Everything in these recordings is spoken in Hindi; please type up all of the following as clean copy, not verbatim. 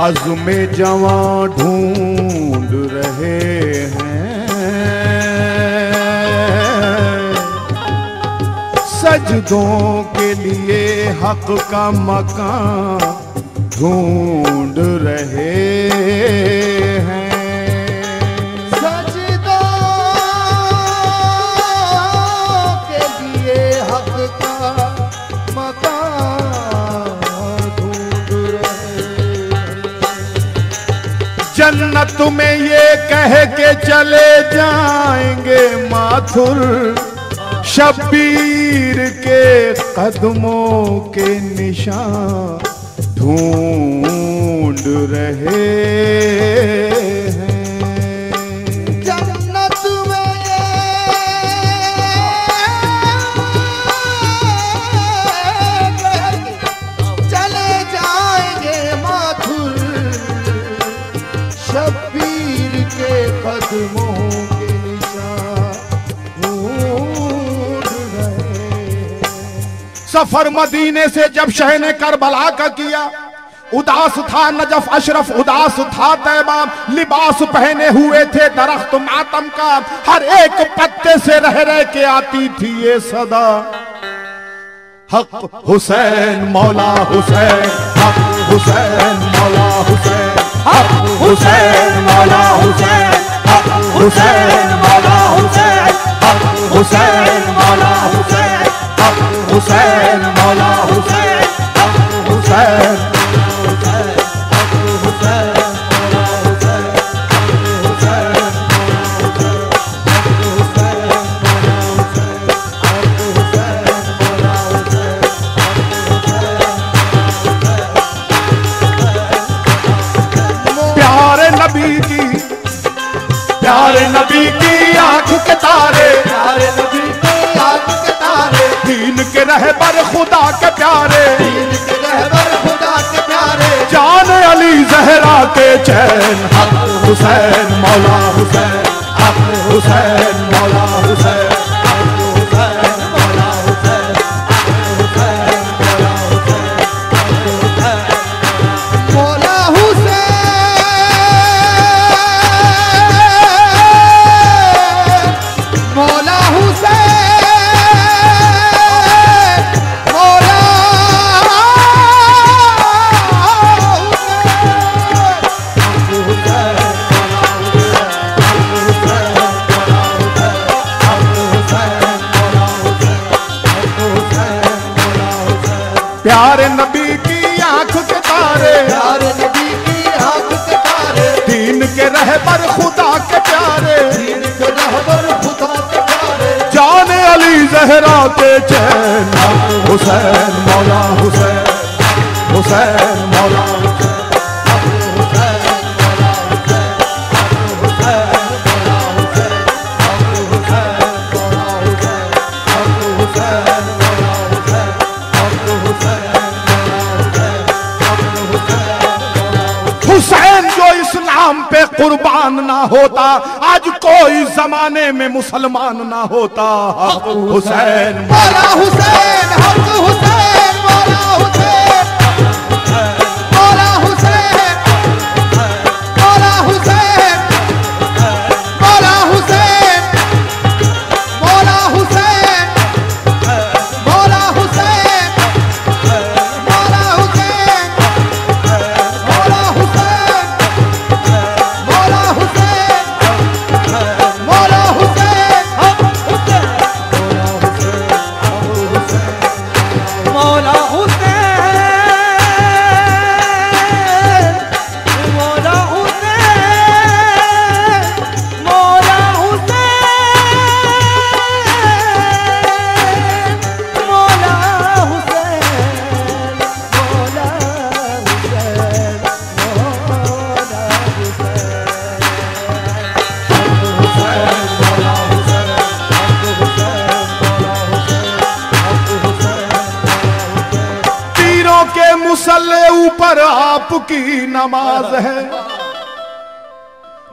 अज़्मे जवां ढूंढ रहे हैं, सजदों के लिए हक का मकान ढूंढ रहे हैं। जन्नत में ये कह के चले जाएंगे माथुर, शब्बीर के कदमों के निशान ढूंढ रहे हैं। जन्नत में ये चले जाएंगे माथुर, शब्बीर के कदमों के निशान ढूंढ रहे। सफर मदीने से जब शह ने करबला का किया, उदास था नजफ अशरफ, उदास था तैबा, लिबास पहने हुए थे दरख्त मातम का, हर एक पत्ते से रह रह के आती थी ये सदा, हक हुसैन मौला हुसैन, हक हुसैन मौला हुसैन, हक हुसैन मौला हुसैन, हक हुसैन मौला हुसैन, हक हुसैन मौला हुसैन, हक हुसैन मौला हुसैन, हक हुसैन। प्यारे नबी की आंख के तारे, प्यारे नबी की आंख के तारे, दीन के रहबर खुदा के प्यारे, दीन के रहबर खुदा के प्यारे, जान अली जहरा के चैन, हक हुसैन मौला हुसैन, हक हुसैन मौला हुसैन, हक हुसैन मौला हुसैन, हक हुसैन मौला हुसैन, मौला हुसैन, मौला हुसैन, मौला प्यारे नबी की आंख के तारे, प्यारे नबी की आंख के तारे, दीन के रहबर खुदा के प्यारे, दीन के रहबर खुदा के प्यारे, जान अली जहरा के चैन, हक हुसैन मौला हुसैन, हुसैन मौला हुसैन, हक हुसैन मौला हुसैन, हक हुसैन मौला हुसैन, हक हुसैन मौला हुसैन, हक हुसैन मौला हुसैन, हक हुसैन मौला हुसैन। हुसैन जो इस्लाम पे कुर्बान ना होता, आज कोई जमाने में मुसलमान ना होता। हक हुसैन मौला हुसैन, हक हुसैन मौला हुसैन, मौला हुसैन, मौला हुसैन, मौला हुसैन, मौला हुसैन, मौला हुसैन, मौला हुसैन, मौला हुसैन, मौला हुसैन, मौला हुसैन, मौला मुसल्ले ऊपर आपकी नमाज है,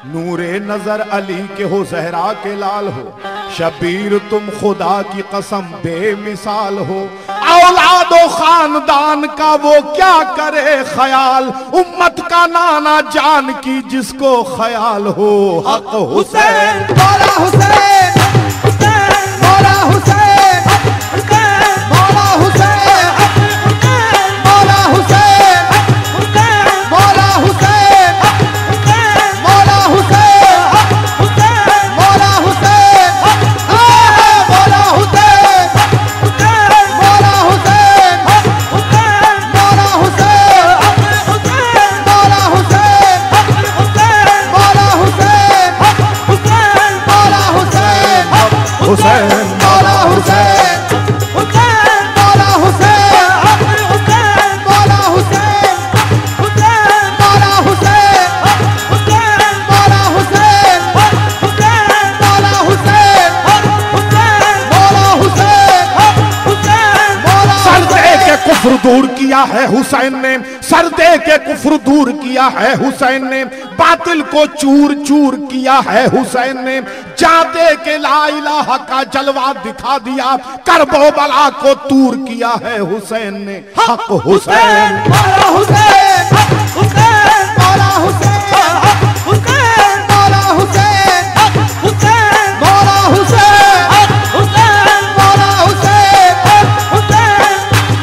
नूरे नजर अली के हो, जहरा के लाल हो, शबीर तुम खुदा की कसम बेमिसाल हो। औलादो खानदान का वो क्या करे ख्याल, उम्मत का नाना जान की जिसको ख्याल हो। हक हुसैन, मौला हुसैन, मौला हुसैन, मौला हुसैन, मौला हुसैन, मौला हुसैन, मौला हुसैन, मौला हुसैन, मौला हुसैन, मौला हुसैन, मौला हुसैन, मौला हुसैन, मौला हुसैन, मौला हुसैन, हुसैन, मौला हुसैन, मौला हुसैन, मौला हुसैन, मौला हुसैन, मौला हुसैन, मौला हुसैन, मौला हुसैन, मौला सरदे के कुफ्र दूर किया है हुसैन ने, सरदे के कुफ्र दूर किया है हुसैन ने, बातिल को चूर चूर किया है हुसैन ने, जाते के ला इलाहा का जलवा दिखा दिया, करबो बला को तूर किया है हुसैन ने। हक हुसैन, मौला हुसैन, मौला हुसैन, मौला हुसैन, मौला हुसैन, मौला हुसैन,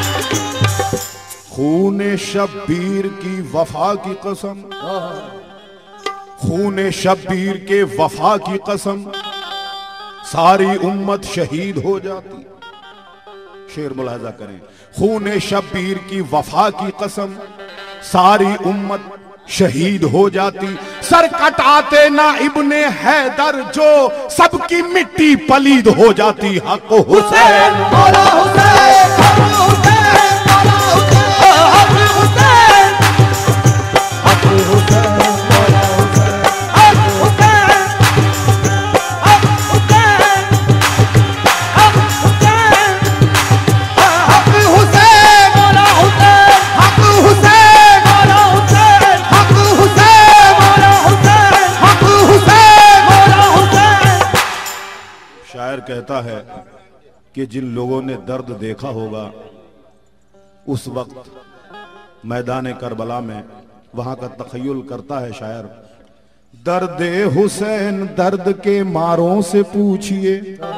खून शब्बीर की वफा की कसम, खून शब्बीर के वफा की कसम, सारी उम्मत शहीद हो जाती। शेर मुलाजा करें, खून शब्बीर की वफा की कसम, सारी उम्मत शहीद हो जाती। सर कटाते ना इब्ने हैदर जो, सबकी मिट्टी पलीद हो जाती। हक हुसैन, मौला हुसैन, मौला हुसैन, मौला हुसैन, हक हुसैन, मौला हुसैन, हक हुसैन, हक हुसैन, हक हुसैन, हक हुसैन, मौला हुसैन, हक हुसैन, मौला हुसैन, हक हुसैन, मौला हुसैन, हक हुसैन, मौला हुसैन। शायर कहता है कि जिन लोगों ने दर्द देखा होगा उस वक्त मैदान करबला में, वहां का तखय्युल करता है शायर। दर्द हुसैन दर्द के मारों से पूछिए,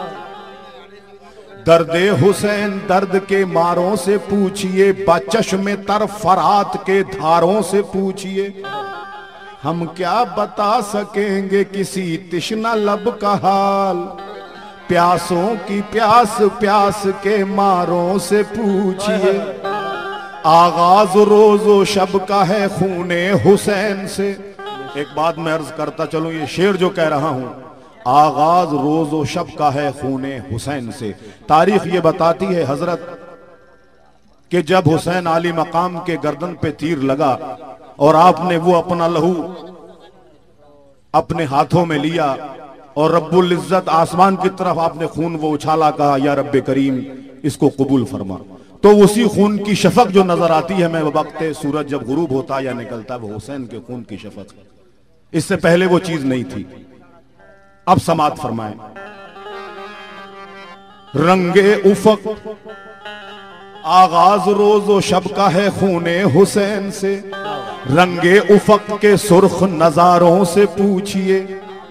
दर्द हुसैन दर्द के मारों से पूछिए, बचश्मे तर फरात के धारों से पूछिए। हम क्या बता सकेंगे किसी तिश्ना लब का हाल, प्यासों की प्यास प्यास के मारों से पूछिए। आगाज रोजो शब का है खूने हुसैन से। एक बात मैं अर्ज करता चलूं, ये शेर जो कह रहा हूं, आगाज रोजो शब का है खूने हुसैन से। तारीख ये बताती है हजरत कि जब हुसैन आली मकाम के गर्दन पे तीर लगा और आपने वो अपना लहू अपने हाथों में लिया और रब्बुल इज्जत आसमान की तरफ आपने खून वो उछाला, कहा या रब्बे करीम इसको कबूल फरमा। तो उसी खून की शफक जो नजर आती है मैं वक्त सूरज जब गुरूब होता या निकलता, वो हुसैन के खून की शफक है। इससे पहले वो चीज नहीं थी। अब समात फरमाएं। रंगे उफक आगाज रोजो शब का है खूने हुसैन से, रंगे उफक के सुर्ख नजारों से पूछिए।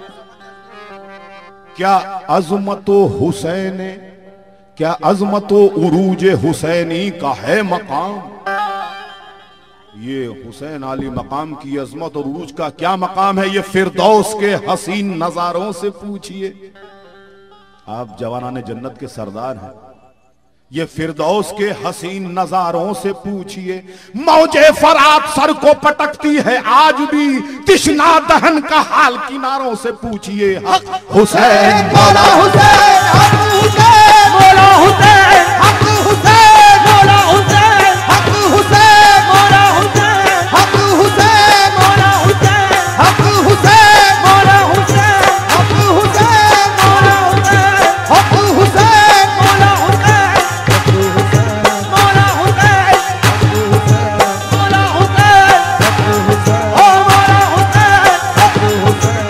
क्या अजमतो हुसैन, क्या अजमतो उरूज हुसैनी का है मकाम। ये हुसैन आली मकाम की अजमत और उरूज का क्या मकाम है, ये फिरदौस के हसीन नजारों से पूछिए। आप जवानाने जन्नत के सरदार हैं, ये फिरदौस के हसीन नजारों से पूछिए। मौजे फरात सर को पटकती है आज भी, तिश्ना दहन का हाल किनारों से पूछिए। हक हुसैन, मौला हुसैन, हक हुसैन, मौला हुसैन, हक हुसैन, मौला हुसैन, हक हुसैन, मौला हुसैन, हक हुसैन, मौला हुसैन, हक हुसैन, मौला हुसैन, हक हुसैन, मौला हुसैन, हक हुसैन, मौला हुसैन, मौला हुसैन, मौला हुसैन, ओ मौला हुसैन,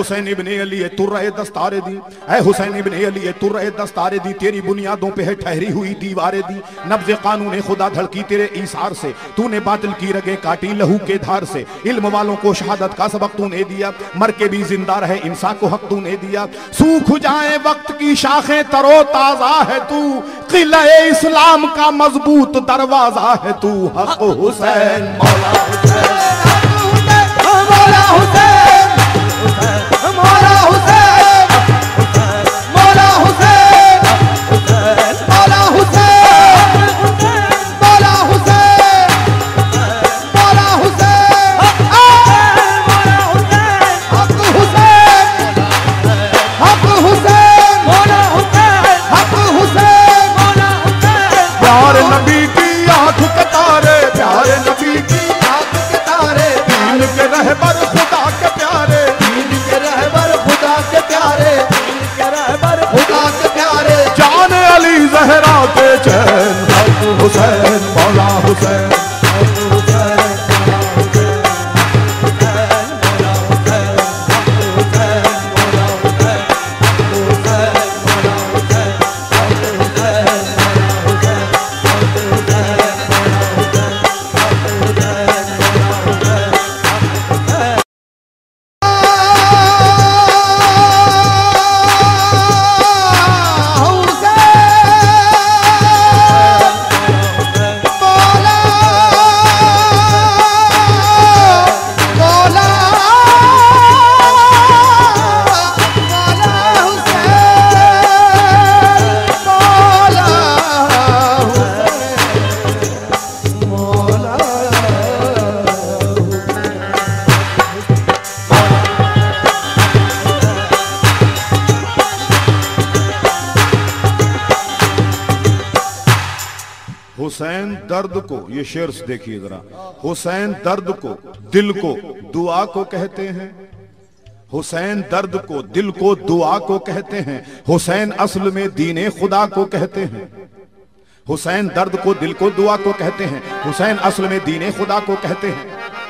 हुसैन इब्ने अली तुर्रे दस्तारे दी, ऐ हुसैन इब्ने अली तुर्रे दस्तारे दी, तेरी बुनियादों पे है ठहरी हुई दीवारें दी। नब्ज़ कानून खुदा धड़की तेरे ईसार से, तूने बातिल की रगे काटी लहू के धार से। इल्म वालों को शहादत का सबक तूने दिया, मर के भी जिंदा रहे इंसान को हक तूने दिया। सूख जाए वक्त की शाखें तरो ताजा है तू, किला इस्लाम का मजबूत दरवाजा है तू। हक हुसैन मौला हुसैन, मौला हुसैन, मौला हुसैन, मौला हुसैन, मौला हुसैन, मौला हुसैन, हक हुसैन, हक हुसैन, मौला हुसैन, हक हुसैन, मौला हुसैन। प्यारे नबी की आंख के तारे, प्यारे नबी की आंख के तारे, दीन के रहबर खुदा के प्यारे, दीन के रहबर खुदा के प्यारे, दीन के रहबर खुदा के प्यारे। जान अली ज़हरा के चैन, हक हुसैन मौला हुसैन, हक हुसैन मौला हुसैन, हुसैन मौला हुसैन, हक हुसैन मौला हुसैन, हक हुसैन मौला हुसैन, हक हुसैन मौला हुसैन, हक हुसैन मौला हुसैन, हक हुसैन मौला हुसैन। हुसैन दर्द को, ये शेर देखिए जरा, हुसैन दर्द को दिल को दुआ को कहते हैं, हुसैन दर्द को दिल को दुआ को कहते हैं, हुसैन असल में दीने खुदा को कहते हैं। हुसैन दर्द को दिल को दुआ को कहते हैं, हुसैन असल में दीने खुदा को कहते हैं।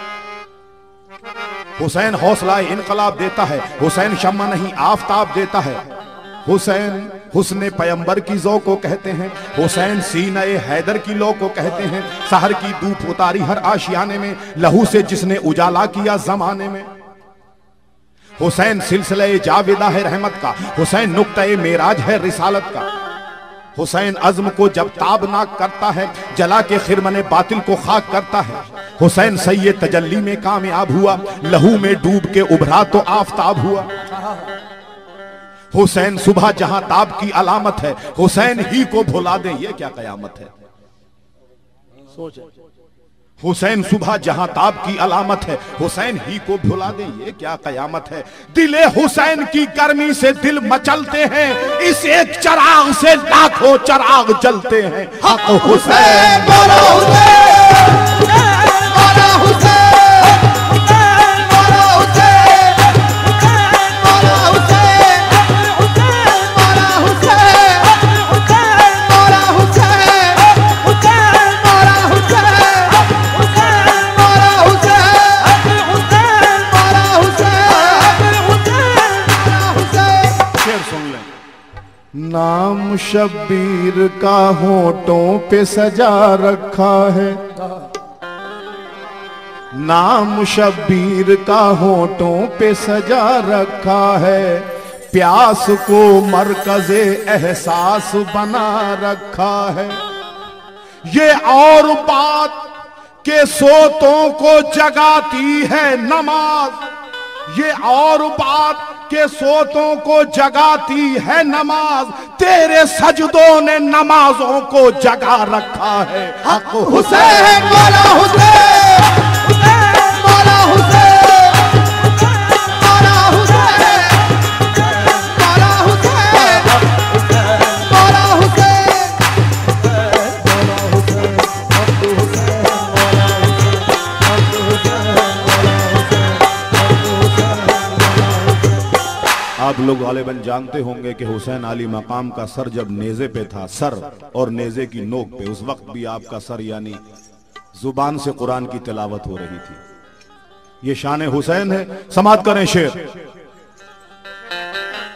हुसैन हौसला इनकलाब देता है, हुसैन शम्मा नहीं आफताब देता है। हुसैन हुस्ने पैगंबर की ज़ौ को कहते हैं, हुसैन सीने हैदर की लो को कहते हैं। सहर की धूप उतारी हर आशियाने में, लहू से जिसने उजाला किया जमाने में। हुसैन सिलसिले जावेदा है रहमत का, हुसैन नुक्ते मेराज है रिसालत का। हुसैन अज़्म को जब ताबनाक करता है, जला के खिरमने बातिल को खाक करता है। हुसैन सैयद तजल्ली में कामयाब हुआ, लहू में डूब के उभरा तो आफताब हुआ। हुसैन सुबह जहां ताब की अलामत है, हुसैन ही को भुला दे ये क्या कयामत है। सोच, हुसैन सुबह जहां ताब की अलामत है, हुसैन ही को भुला दे ये क्या कयामत है। दिले हुसैन की गर्मी से दिल मचलते हैं, इस एक चिराग से लाखों चिराग जलते हैं। हक हुसैन मौला हुसैन, मौला हुसैन, मौला हुसैन, मौला हुसैन, मौला हुसैन, मौला हुसैन, मौला हुसैन, मौला हुसैन। शेर सुन लें। नाम शब्बीर का होठों पे सजा रखा है, नाम शब्बीर का होठों पे सजा रखा है। प्यास को मरकज़े एहसास बना रखा है। ये और बात के सोतों को जगाती है नमाज, ये और बात के सोतों को जगाती है नमाज। तेरे सजदों ने नमाजों को जगा रखा है। हक हुसैन मौला हुसैन, मौला हुसैन, मौला हुसैन, मौला हुसैन, मौला हुसैन, मौला हुसैन, हक हुसैन, मौला हुसैन, हक हुसैन, मौला हुसैन, हक हुसैन, मौला हुसैन। आप लोग गालिबन जानते होंगे कि हुसैन अली मकाम का सर जब नेज़े पे था, सर और नेज़े की नोक पे, उस वक्त भी आपका सर यानी जुबान से कुरान की तिलावत हो रही थी। ये शान हुसैन है। समात करें शेर।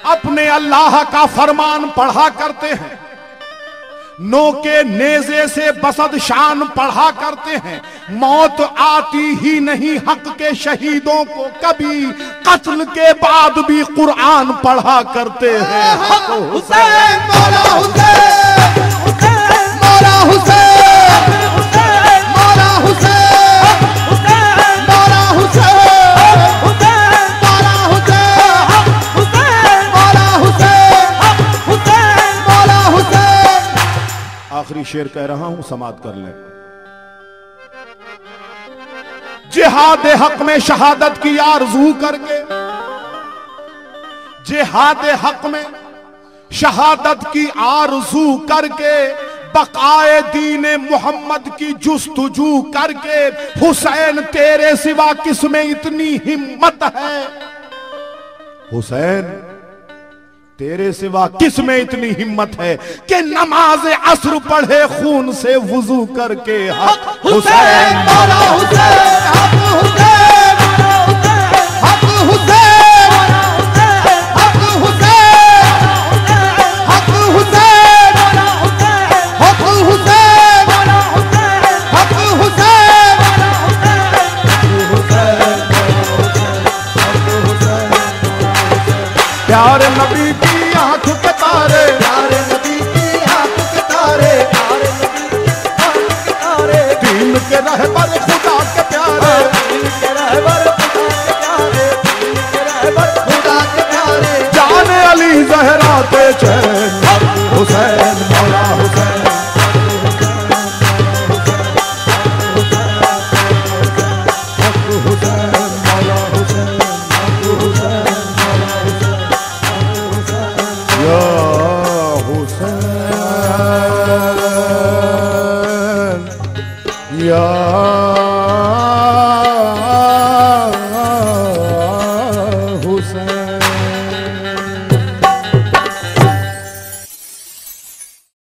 अपने अल्लाह का फरमान पढ़ा करते हैं, नो के नेजे से बसद शान पढ़ा करते हैं। मौत आती ही नहीं हक के शहीदों को कभी, कत्ल के बाद भी कुरान पढ़ा करते हैं। हक हुसैन मौला हुसैन, मौला हुसैन, मौला हुसैन, मौला हुसैन, मौला हुसैन, मौला हुसैन, मौला हुसैन। आखिरी शेर कह रहा हूं, समाप्त कर लें। जिहाद हक में शहादत की आरज़ू करके, जिहाद हक में शहादत की आरज़ू करके, बकाए दीन मोहम्मद की जुस्तजू करके, हुसैन तेरे सिवा किसमें इतनी हिम्मत है? हुसैन तेरे सिवा किस में इतनी हिम्मत है कि नमाज असर पढ़े खून से वुजू करके? हक हुसैन मौला हुसैन, हक हुसैन, हक हुसैन, हक हुसैन, हक हुसैन, हक हुसैन, हक हुसैन। प्यारे नबी की आंख के तारे, प्यारे नबी की आंख के तारे, प्यारे नबी की आंख के तारे, दीन के रहबर खुदा के प्यारे, दीन के रहबर खुदा के प्यारे, दीन के रहबर खुदा के प्यारे। जाने अली जहरा के चैन, हुसैन मौला हुसैन। या